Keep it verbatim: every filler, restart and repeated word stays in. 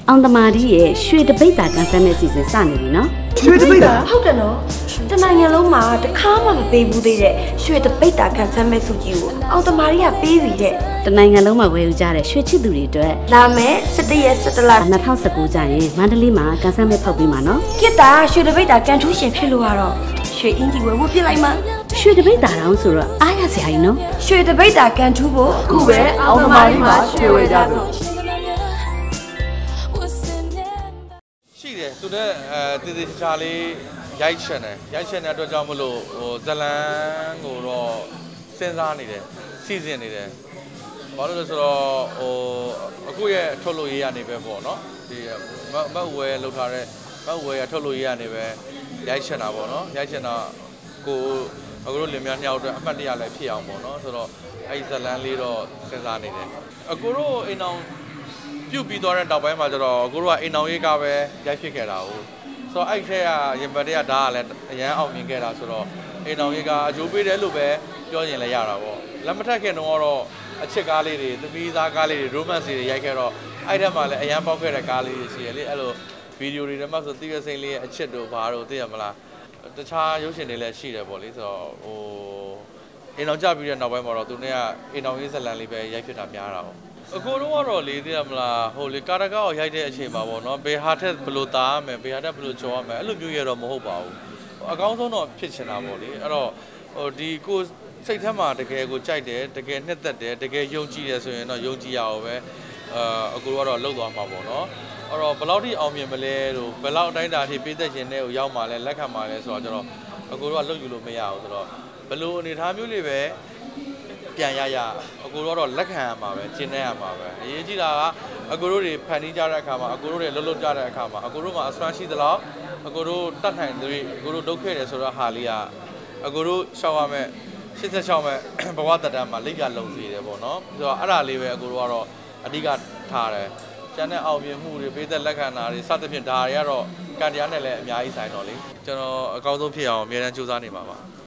အောင်သမားကြီးရဲ့ရွှေတပိတ်တာကန်ဆယ်မဲ့စီစဉ်စနေပြီနော်ရွှေတပိတ်တာဟုတ်တယ်နော်တနိုင်ငံလုံးမှာတခါမှမပေးဘူးသေးတဲ့ရွှေတပိတ်တာကန်ဆယ်မဲ့စုကြီးကိုအောင်သမားကြီးကပေးပြီတဲ့တနိုင်ငံလုံးမှာဝယ်ယူကြတဲ့ရွှေချစ်သူတွေအတွက်လာမယ်၁၁ရက်၁၁လ၂၀၁၉ကျရင်မန္တလေးမှာကန်ဆယ်မဲ့ဖောက်ပြီးမှာနော်ကိတာရွှေတပိတ်တာကန်ထူးရှင်ဖြစ်လို့ကတော့ရွှေအင်ကြီးဝယ်ဖို့ပြလိုက်မှာရွှေတပိတ်တာတောင်ဆိုတော့အားရစရာကြီးနော်ရွှေတပိတ်တာကန်ထူးဖို့အခုပဲအောင်သမားကြီးမှာရွှေဝယ်ကြစို့ရှိတယ်သူနဲ့အဲတည်တည်ချာလေးရိုက်ချင်တယ်ရိုက်ချင်တဲ့အတွက်ကြောင့်မလို့ဟိုဇလန်ကိုတော့စဉ်းစားနေတယ်စီစဉ်နေတယ်ဘာလို့လဲဆိုတော့ဟိုအခုရဲ့ထုတ်လို့ရေးရနေပဲပေါ့နော်ဒီမတ်ဝဲလောက်ထားတဲ့မတ်ဝဲရထုတ်လို့ရေးရနေပဲရိုက်ချင်တာပေါ့နော်ရိုက်ချင်တာကိုအခုတို့လင်မြညောက်အတွက်အမှတ်တရလည်းဖြစ်အောင်ပေါ့နော်ဆိုတော့အဲ့ဇလန်လေးတော့စဉ်းစားနေတယ်အခုတို့အိမ်အောင်ပြုတ်ပြီးသွားတဲ့တောက်ပိုင်းမှာကျတော့ကိုတို့ကအိမ်အောင်ရေးကပဲရိုက်ဖြစ်ခဲ့တာဟုတ်ဆိုတော့အဲ့ထက်ကရင်ပတ်တွေကဓာတ်ကလည်းအရန်အောင်မြင်ခဲ့တာဆိုတော့အိမ်အောင်ရေးကအကျိုးပေးတယ်လို့ပဲပြောရင်လည်းရတာပေါ့လက်မထက်ခင်တော့အချစ်ကားလေးတွေသမီးသားကားလေးတွေ romance တွေရိုက်ခဲ့တော့အဲ့ထက်မှလည်းအရန်ပေါက်ခဲ့တဲ့ကားလေးတွေရှိရလေအဲ့လိုဗီဒီယိုတွေထဲမှာဆိုတိရစိမ့်လေးရဲ့အချစ်တို့ဘာတို့သိရမလားတခြားရုပ်ရှင်တွေလည်းရှိတယ်ပေါ့လေဆိုတော့ဟိုအိမ်အောင်ကြပြီးတဲ့နောက်ပိုင်းမှာတော့သူနဲ့ကအိမ်အောင်ရေးဇလန်လေးပဲရိုက်ဖြစ်တာများတာပေါ့အကိုတော့ကတော့လေသိရမလားဟိုလေကာရကာကိုရိုက်တဲ့အချိန်မှာပေါ့နော်ဘေဟာထက်ဘယ်လိုသားရမယ်ဘေဟာထက်ဘယ်လိုကြော်ရမယ်အဲ့လိုမျိုးရတော့မဟုတ်ပါဘူးအကောင်းဆုံးတော့ဖြစ်ချင်တာပေါ့လေအဲ့တော့ဟိုဒီကိုစိတ်ထဲမှာတကယ်ကိုကြိုက်တယ်တကယ်နှစ်သက်တယ်တကယ်ယုံကြည်တယ်ဆိုရင်တော့ယုံကြည်ရအောင်ပဲအာအကိုကတော့လှုပ်သွားမှာပေါ့နော်အဲ့တော့ဘယ်လောက်ထိအောင်မြင်မလဲလို့ဘယ်လောက်အတိုင်းအတာထိပေးသက်ရှင်တဲ့ကိုရောက်มาလဲလက်ခံมาလဲဆိုတော့ကျွန်တော်အကိုတို့ကလှုပ်ယူလို့မရဘူးဆိုတော့ဘယ်လိုအနေထားမျိုးလေးပဲပြန်ရရအကိုတို့ကတော့လက်ခံရမှာပဲကျင့်နေရမှာပဲအရေးကြီးတာကအကိုတို့တွေဖန်တီးကြတဲ့အခါမှာအကိုတို့တွေလှုပ်လှုပ်ကြတဲ့အခါမှာအကိုတို့မှာအစွမ်းရှိသလောက်အကိုတို့တတ်နိုင်တဲ့အကိုတို့လုပ်ခဲ့တယ်ဆိုတော့ဟာလေးကအကိုတို့ရှောက်ရမယ်ရှစ်၆မဲ့ဘဝတက်တန်းမှာလိတ်ကလုံစီတယ်ပေါ့နော်ဆိုတော့အဲ့ဒါလေးပဲအကိုတို့ကတော့အဓိကထားတယ်ကျန်တဲ့အောင်မြင်မှုတွေပေးသက်လက်ခံတာတွေစသဖြင့်ဒါတွေကတော့ကံတရားနဲ့လည်းအများကြီးဆိုင်တော့လေကျွန်တော်အကောင်းဆုံးဖြစ်အောင်အများအားကြိုးစားနေပါပါ